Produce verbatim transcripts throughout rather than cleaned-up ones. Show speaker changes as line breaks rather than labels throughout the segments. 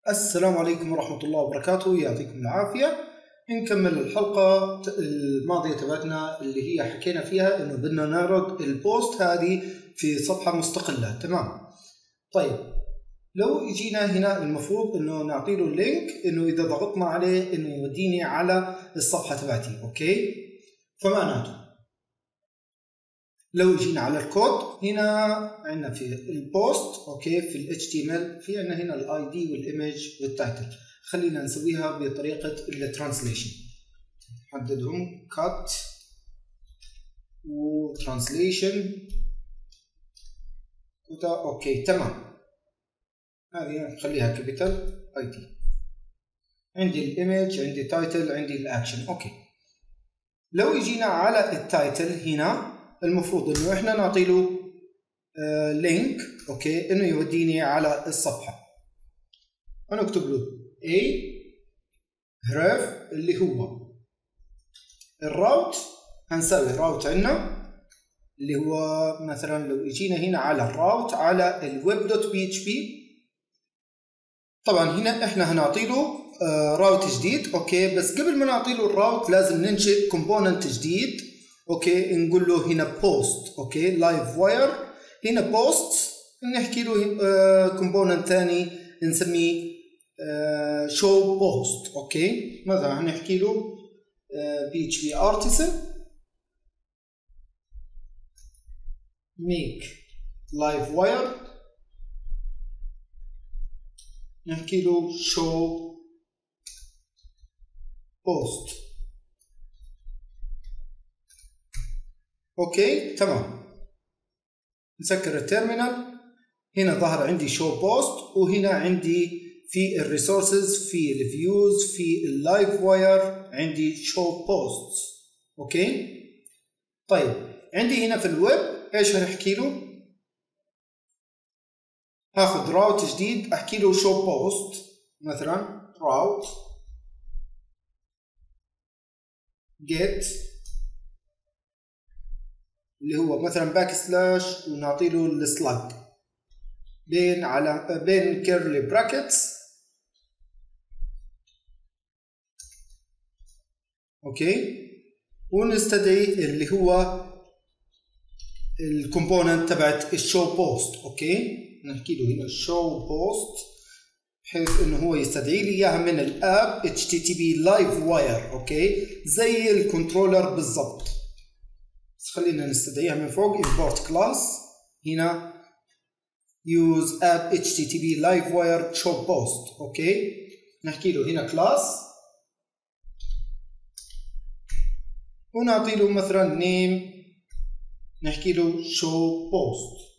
السلام عليكم ورحمة الله وبركاته، يعطيكم العافية. نكمل الحلقة الماضية تبعتنا اللي هي حكينا فيها إنه بدنا نعرض البوست هذه في صفحة مستقلة. تمام. طيب لو اجينا هنا المفروض إنه نعطي له اللينك، إنه إذا ضغطنا عليه إنه يوديني على الصفحة تبعتي. أوكي، فمعناته لو جينا على الكود هنا عندنا في البوست، اوكي، في ال إتش تي إم إل في عندنا هنا الاي دي والايمج والتايتل. خلينا نسويها بطريقه الترانسليشن، نحددهم كات وترانسليشن. اوكي تمام، هذه نخليها كابيتال اي تي. عندي الايمج، عندي تايتل، عندي الاكشن. اوكي، لو يجينا على التايتل هنا المفروض انه احنا نعطي له آه لينك، اوكي، انه يوديني على الصفحه. هنكتب له A href اللي هو الراوت. هنسوي الراوت عندنا اللي هو مثلا لو اجينا هنا على الراوت على الويب دوت بي اتش بي، طبعا هنا احنا هنعطي له آه راوت جديد. اوكي، بس قبل ما نعطي له الراوت لازم ننشئ كومبوننت جديد. اوكي، نقول له هنا بوست، اوكي، لايف واير. هنا بوست نحكي له كومبوننت ثاني نسميه شو بوست. اوكي، مثلا هنحكي له بي اتش بي ارتسن ميك لايف واير، نحكي له شو بوست. اوكي تمام، نسكر التيرمينال. هنا ظهر عندي شو بوست، وهنا عندي في الريسورسز، في الفيوز، في اللايف واير عندي شو بوست. اوكي طيب، عندي هنا في الويب ايش هنحكي له؟ هاخذ راوت جديد احكي له شو بوست، مثلا راوت جيت اللي هو مثلا باك سلاش، ونعطي له السلاج بين على بين كيرلي براكتس. اوكي، ونستدعي اللي هو الكومبوننت تبعت الشو بوست. اوكي، نحكي له هنا شو بوست بحيث انه هو يستدعي لي اياها من الاب اتش تي تي بي لايف واير. اوكي، زي الكنترولر بالضبط، بس خلينا نستدعيها من فوق. import class هنا use app اتش تي تي بي live wire show post. اوكي، نحكي له هنا class ونعطي له مثلا name، نحكي له show post.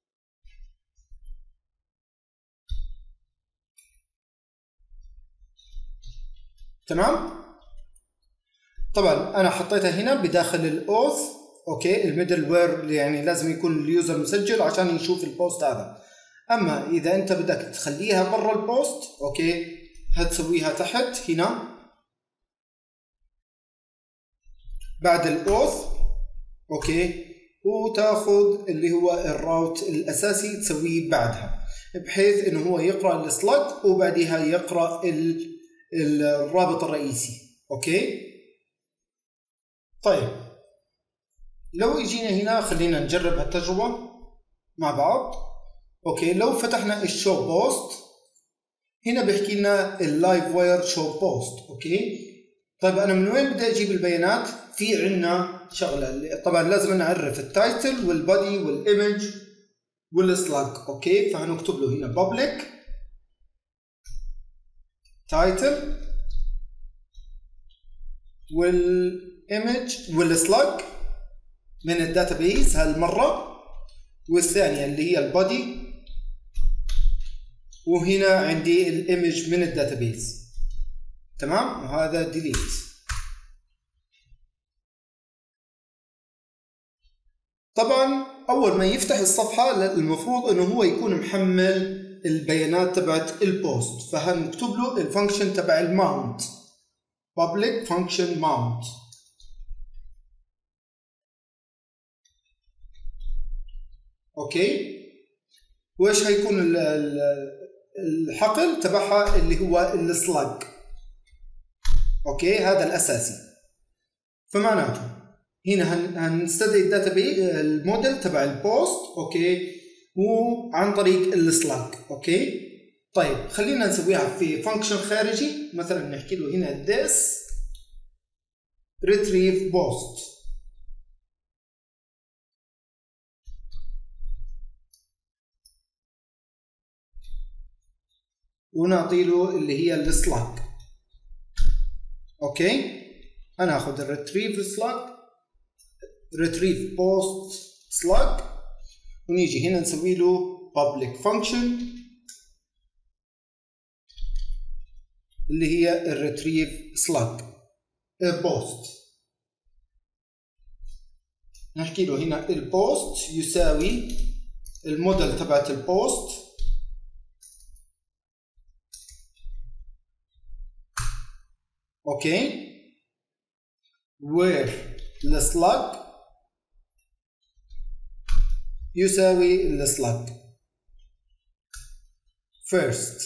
تمام، طبعا انا حطيتها هنا بداخل الاوث. اوكي، الميدل وير يعني لازم يكون اليوزر مسجل عشان يشوف البوست هذا. اما اذا انت بدك تخليها برا البوست، اوكي، هتسويها تحت هنا بعد الاوث. اوكي، وتاخذ اللي هو الراوت الاساسي تسويه بعدها، بحيث انه هو يقرا السلاج وبعدها يقرا الرابط الرئيسي. اوكي طيب، لو اجينا هنا خلينا نجرب هالتجربه مع بعض. اوكي، لو فتحنا الشو بوست هنا بيحكي لنا اللايف واير شو بوست. اوكي طيب، انا من وين بدي اجيب البيانات؟ في عندنا شغله، طبعا لازم نعرف التايتل والبودي والايمج والسلاج. اوكي، فهنكتب له هنا public title والايمج والسلاج من الداتابيز هالمره، والثانيه اللي هي البودي، وهنا عندي الايمج من الداتابيز. تمام، وهذا ديليت. طبعا اول ما يفتح الصفحه المفروض انه هو يكون محمل البيانات تبعت البوست، فهنكتب له الفانكشن تبع الماونت public function mount. اوكي، وايش هيكون الحقل تبعها اللي هو السلاج. اوكي هذا الاساسي. فمعناته هنا هنستدعي الداتابيز الموديل تبع البوست اوكي وعن طريق السلاج. اوكي طيب خلينا نسويها في فانكشن خارجي. مثلا نحكي له هنا this retrieve post ونعطي له اللي هي السلاج. اوكي انا اخذ الريتريف سلاج retrieve post slug ونيجي هنا نسوي له public function اللي هي الريتريف slug post. نحكي له هنا البوست يساوي الموديل تبعت البوست اوكي where السلاج يساوي السلاج first.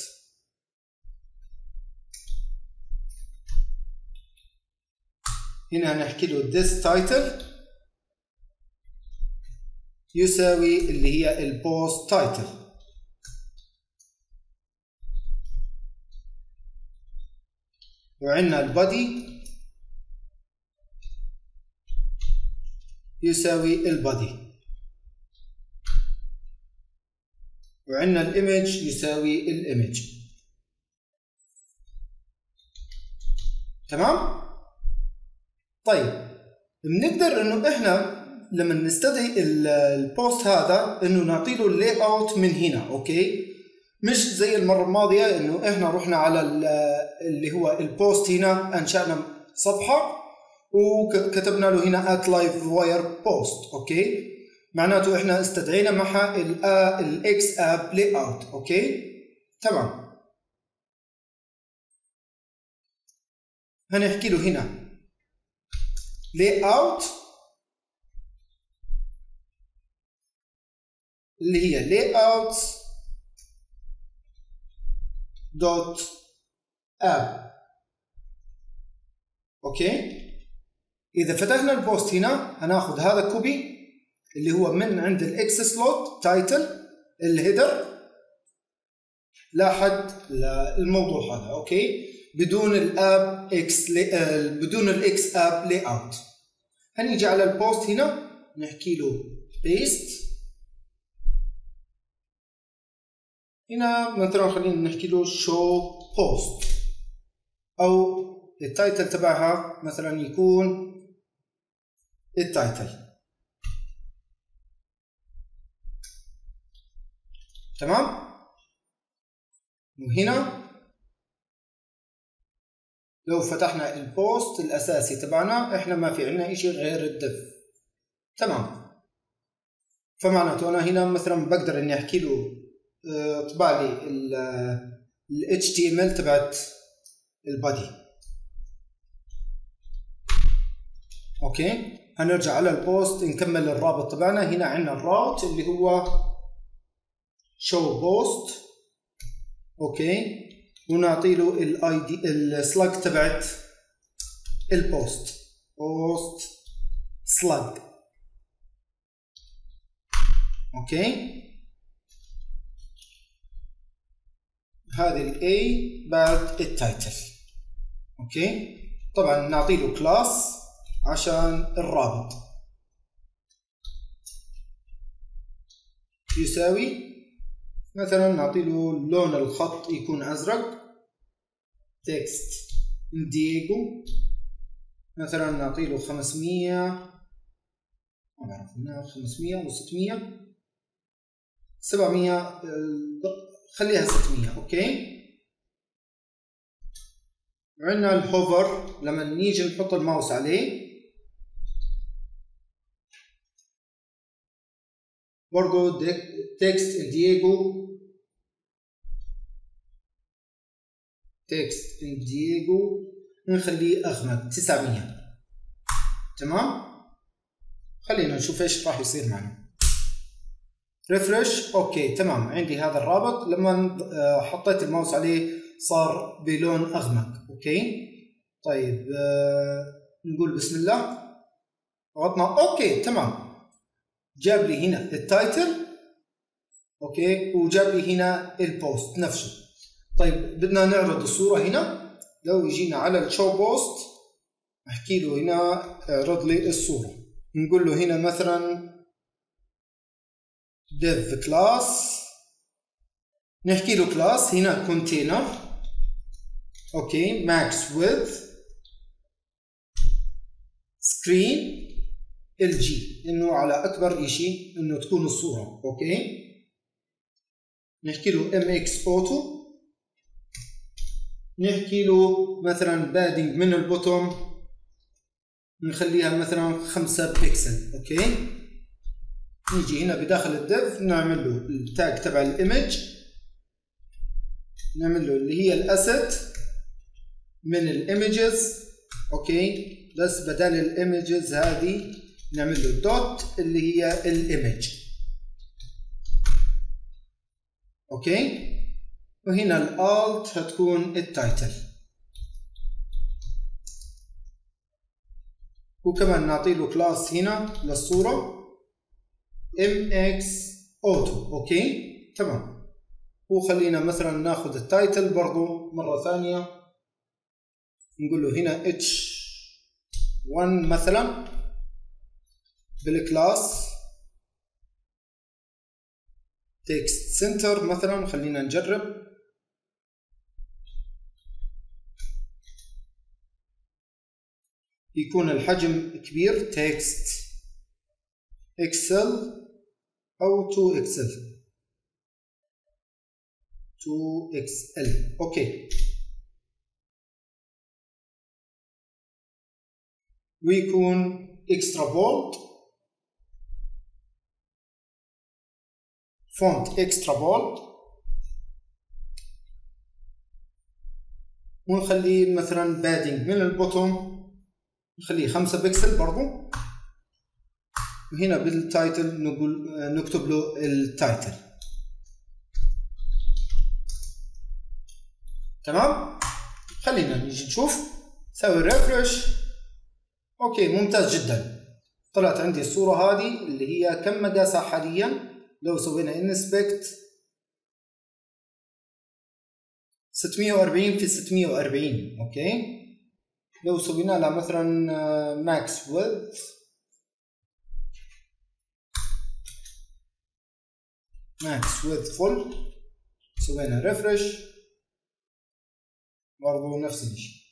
هنا نحكي له this title يساوي اللي هي البوست تايتل. وعندنا البادي يساوي البادي. وعندنا الايمج يساوي الايمج. تمام؟ طيب بنقدر انه احنا لما نستدعي البوست هذا انه نعطي له اللاي اوت من هنا. اوكي مش زي المره الماضيه انه احنا رحنا على اللي هو البوست هنا انشأنا صفحه وكتبنا له هنا at live wire post. اوكي معناته احنا استدعينا معها الاكس اب لاي اوت. اوكي تمام. هنحكي له هنا layout اللي هي layouts dot app. اوكي اذا فتحنا البوست هنا هناخذ هذا كوبي اللي هو من عند الاكس سلوت تايتل الهيدر لحد الموضوع هذا. اوكي بدون الاب اكس بدون الاكس اب لاي اوت. هنيجي على البوست هنا نحكي له بيست. هنا مثلا خلينا نحكي له شو بوست او التايتل تبعها مثلا يكون التايتل. تمام. وهنا لو فتحنا البوست الاساسي تبعنا احنا ما في عندنا اشي غير الديف. تمام. فمعناته انا هنا مثلا بقدر اني احكي له اطبع لي ال إتش تي إم إل تبعت البادي. اوكي هنرجع على البوست نكمل الرابط تبعنا. هنا عندنا الراوت اللي هو show post. اوكي ونعطي له الاي دي السلاج تبعت البوست بوست سلاج. اوكي هذه الاي بعد التايتل. اوكي طبعا نعطي له كلاس عشان الرابط يساوي مثلا نعطي له لون الخط يكون ازرق تكست دييغو مثلا نعطي له خمسمية ما بعرف هنا خمسمية و ستمية سبعمية خليها ستمية. اوكي عندنا الهوفر لما نيجي نحط الماوس عليه برضو تكست دييغو تكست دييغو نخليه اغمق تسعمية. تمام. خلينا نشوف ايش راح يصير معنا. ريفرش. اوكي تمام، عندي هذا الرابط، لما حطيت الماوس عليه صار بلون اغمق. اوكي طيب آه نقول بسم الله، ضغطنا اوكي تمام، جاب لي هنا التايتل اوكي وجاب لي هنا البوست نفسه. طيب بدنا نعرض الصورة هنا، لو يجينا على الشو بوست احكي له هنا اعرض لي الصورة، نقول له هنا مثلا div class، نحكي له class هنا container اوكي max width screen ال جي، انه على اكبر اشي انه تكون الصورة. اوكي نحكي له mx auto، نحكي له مثلا بادنج من البوتوم نخليها مثلا خمسة بيكسل. اوكي نيجي هنا بداخل الديف نعمل له التاج تبع الايمج، نعمل له اللي هي الاسيت من الايمجز. اوكي بس بدل الايمجز هذه نعمل له دوت اللي هي الايمج. اوكي وهنا الالت هتكون التايتل، وكمان نعطي له كلاس هنا للصورة mx auto. اوكي تمام، وخلينا مثلا ناخذ التايتل برضو مرة ثانية، نقول له هنا اتش ون مثلا بالكلاس text center مثلا، خلينا نجرب. يكون الحجم كبير text excel او تو اكسل تو اكس ال. اوكي ويكون extra bold font extra bold، ونخليه مثلا بادنج من البوتوم نخليه خمسة بكسل برضو، وهنا بالتايتل نقول نكتب له التايتل. تمام خلينا نيجي نشوف، سوي ريفرش. اوكي ممتاز جدا، طلعت عندي الصورة هذه اللي هي كم مقاسها حاليا. لو سوينا انسبكت ستمية وأربعين في ستمية وأربعين. اوكي لو سوينا لها مثلا ماكس ويدث ماكس ويدث فول، سوينا ريفرش برضو نفس الشيء.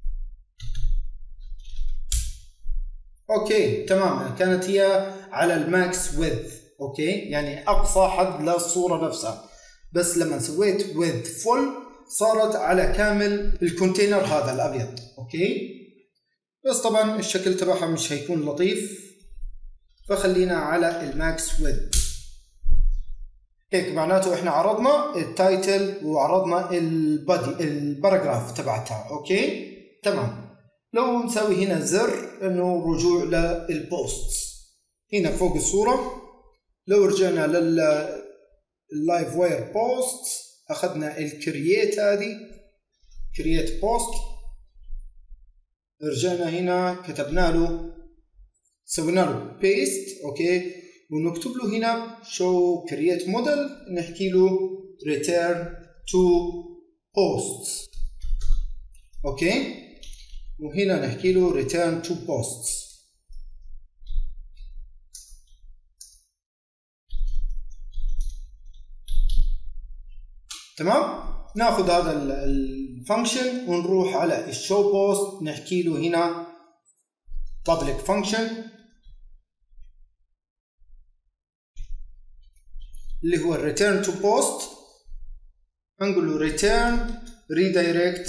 اوكي تمام، كانت هي على الماكس ويدث. اوكي يعني اقصى حد للصورة نفسها، بس لما سويت ويدث فول صارت على كامل الكونتينر هذا الابيض. اوكي بس طبعا الشكل تبعها مش هيكون لطيف، فخلينا على الماكس ويدث. هيك معناته احنا عرضنا التايتل وعرضنا البادي الباراجراف تبعتها. اوكي تمام، لو نسوي هنا زر انه رجوع للبوست هنا فوق الصورة، لو رجعنا لللايف واير بوست اخذنا الكرييت، هذه كرييت بوست، رجعنا هنا كتبنا له سوينا له بيست. اوكي ونكتب له هنا show create model، نحكي له return to posts. اوكي وهنا نحكي له return to posts. تمام ناخذ هذا الفانكشن ونروح على الشو بوست، نحكي له هنا public function اللي هو return to post، هنقول له return redirect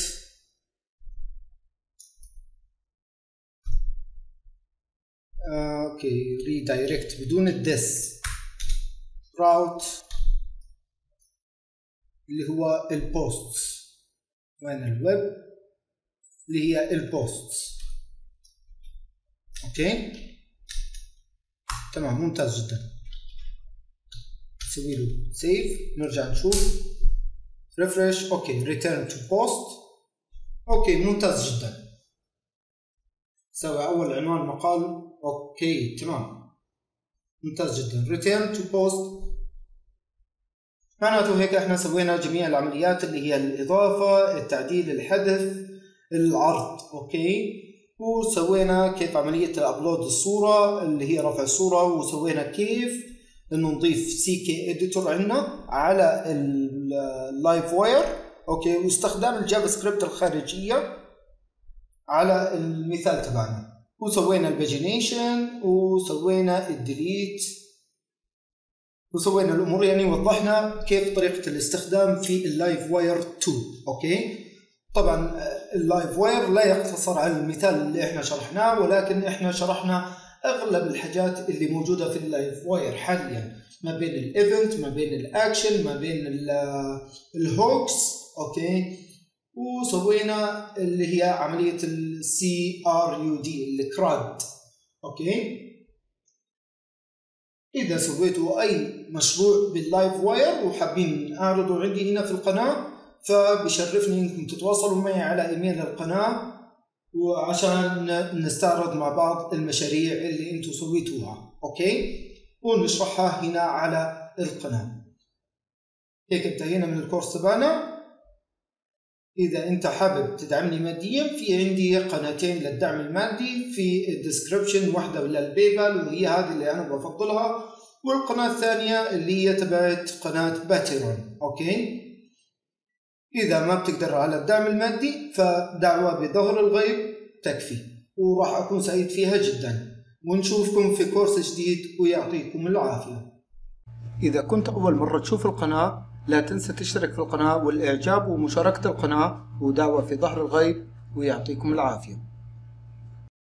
اوكي redirect بدون الدس route اللي هو البوستس. وين الويب اللي هي البوستس. اوكي تمام ممتاز جدا. نسوي له سيف، نرجع نشوف ريفرش. اوكي ريتيرن تو بوست. اوكي ممتاز جدا. سوي اول عنوان مقال. اوكي تمام ممتاز جدا. ريتيرن تو بوست معناته هيك احنا سوينا جميع العمليات اللي هي الاضافه، التعديل، الحذف، العرض. اوكي وسوينا كيف عمليه ابلود الصوره اللي هي رفع الصوره، وسوينا كيف انه نضيف سي كي اديتور عندنا على اللايف واير. اوكي واستخدام الجافا سكريبت الخارجيه على المثال تبعنا، وسوينا الباجينيشن وسوينا الديليت وسوينا الامور، يعني وضحنا كيف طريقه الاستخدام في اللايف واير اثنين. اوكي طبعا اللايف واير لا يقتصر على المثال اللي احنا شرحناه، ولكن احنا شرحنا اغلب الحاجات اللي موجوده في اللايف واير حاليا، ما بين الايفنت، ما بين الاكشن، ما بين الهوكس. اوكي وسوينا اللي هي عمليه السي ار يو دي الكراد. اوكي اذا سويتوا اي مشروع باللايف واير وحابين اعرضه عندي هنا في القناه، فبشرفني انكم تتواصلوا معي على ايميل القناه وعشان نستعرض مع بعض المشاريع اللي انتم سويتوها. اوكي ونشرحها هنا على القناه. هيك انتهينا من الكورس تبعنا. اذا انت حابب تدعمني ماديا، في عندي قناتين للدعم المادي في الديسكربشن، واحده للبيبال وهي هذه اللي انا بفضلها، والقناه الثانيه اللي هي تبعت قناه باترون. اوكي إذا ما بتقدر على الدعم المادي فدعوة بظهر الغيب تكفي، وراح أكون سعيد فيها جدا. ونشوفكم في كورس جديد ويعطيكم العافية. إذا كنت أول مرة تشوف القناة لا تنسى تشترك في القناة والإعجاب ومشاركة القناة، ودعوة في ظهر الغيب ويعطيكم العافية.